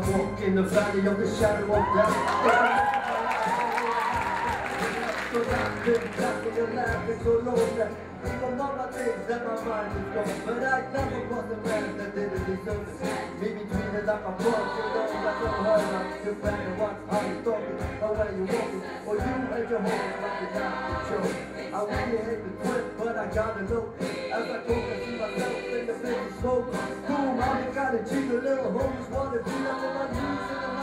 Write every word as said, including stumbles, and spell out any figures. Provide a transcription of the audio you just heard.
walk in the valley of the shadow of death. So I've been talking and laughing so long that even mama thinks that my mind is gone. But I never crossed a man that didn't deserve it. Me between it like a book, you know that's so hard. I'm just back and watch how you talking, or when you walking, or you and your home like you're not the joke. I really hate the twist, but I gotta know. As I talk, I see myself in the face of smoke. Boom, I'm the kind of cheat, a little homies wanna be up on my knees in the